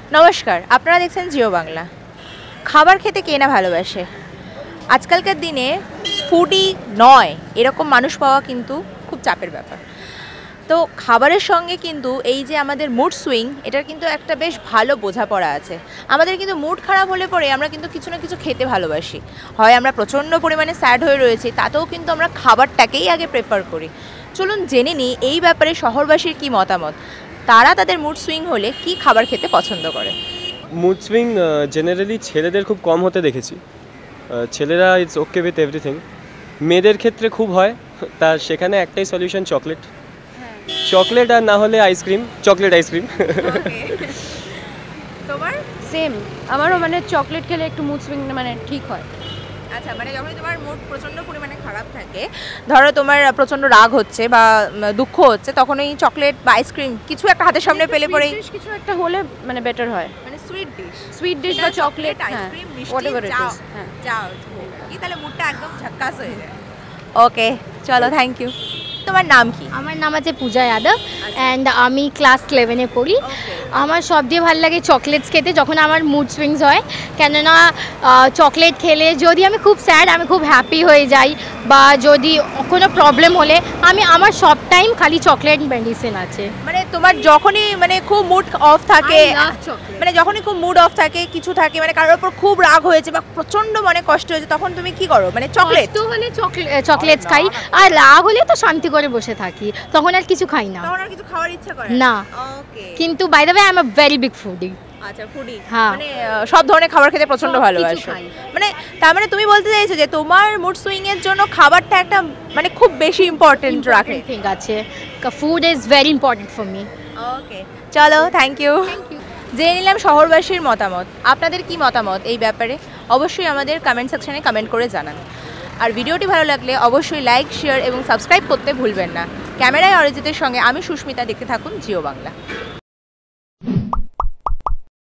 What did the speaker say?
নমস্কার, আপনারা দেখছেন জিও বাংলা। খাবার খেতে কে না ভালোবাসে? আজকালকার দিনে ফুডি নয় এরকম মানুষ পাওয়া কিন্তু খুব চাপের ব্যাপার। তো খাবারের সঙ্গে কিন্তু এই যে আমাদের মুড সুইং, এটার কিন্তু একটা বেশ ভালো বোঝাপড়া আছে। আমাদের কিন্তু মুড খারাপ হলে পরে আমরা কিন্তু কিছু না কিছু খেতে ভালোবাসি। হয় আমরা প্রচণ্ড পরিমাণে স্যাড হয়ে রয়েছি, তাতেও কিন্তু আমরা খাবারটাকেই আগে প্রেফার করি। চলুন জেনে নিই এই ব্যাপারে শহরবাসীর কী মতামত, তারা তাদের মুড সুইং হলে কি খাবার খেতে পছন্দ করে। মুড সুইং জেনারেলি ছেলেদের খুব কম হতে দেখেছি। ছেলেরা ইটস ওকে উইথ এভরিথিং। মেয়েদের ক্ষেত্রে খুব হয়, তা সেখানে একটাই সলিউশন চকলেট। চকলেট আর না হলে আইসক্রিম, চকলেট আইসক্রিম। তোমার সেম, আমারও মানে চকলেট খেলে একটু মুড সুইং মানে ঠিক হয়। আচ্ছা, মানে যখন তোমার মুড প্রচণ্ড পরিমাণে খারাপ থাকে, ধরো তোমার প্রচণ্ড রাগ হচ্ছে বা দুঃখ হচ্ছে, তখন এই চকলেট বা আইসক্রিম কিছু একটা হাতের সামনে পেলে পরেই কিছু একটা হলে মানে বেটার হয়, মানে সুইট ডিশ বা চকলেট, আইসক্রিম, হোয়াটএভার ইট মিষ্টি, ইজ, হ্যাঁ যাও কি তাহলে মুডটা একদম ঝাক্কাস হয়ে যায়। ওকে, চলো, থ্যাংক ইউ। তোমার নাম কি? আমার নাম আছে পূজা যাদব অ্যান্ড আমি ক্লাস 11-এ পড়ি। আমার সব দিয়ে ভালো লাগে চকলেটস খেতে যখন আমার মুড সুইংস হয়, কেননা চকলেট খেলে যদি আমি খুব স্যাড, আমি খুব হ্যাপি হয়ে যাই, বা যদি কোনো প্রবলেম হলে আমার সব টাইম খালি চকলেট মেডিসিন আছে। মানে তোমার যখনই মানে খুব মুড অফ থাকে, মানে যখনই খুব মুড অফ থাকে, কিছু থাকে, মানে কারোর উপর খুব রাগ হয়েছে বা প্রচণ্ড মনে কষ্ট হয়েছে, তখন তুমি কি করো? মানে চকলেট তো হলে চকলেটস খাই, আর রাগ হলে তো শান্তি করে বসে থাকি, তখন আর কিছু খাই না। তখন আর কিছু খাওয়ার ইচ্ছা করে না। ওকে, কিন্তু by the way I am a very big foodie. আচ্ছা, ফুডি, হ্যাঁ, মানে সব ধরনের খাবার খেতে প্রচন্ড ভালোবাসো। মানে তার মানে তুমি বলতে চাইছো যে তোমার মুড সুইং এর জন্য খাবারটা একটা মানে খুব বেশি ইম্পর্টেন্ট রাখে। ঠিক আছে, food is very important for me. Okay, চলো, থ্যাংক ইউ। জেনে নিলাম শহরবাসীর মতামত। আপনাদের কি মতামত এই ব্যাপারে অবশ্যই আমাদের কমেন্ট সেকশনে কমেন্ট করে জানান। আর ভিডিওটি ভালো লাগলে অবশ্যই লাইক, শেয়ার এবং সাবস্ক্রাইব করতে ভুলবেন না। ক্যামেরায় অরিজিতের সঙ্গে আমি সুস্মিতা, দেখতে থাকুন জিও বাংলা।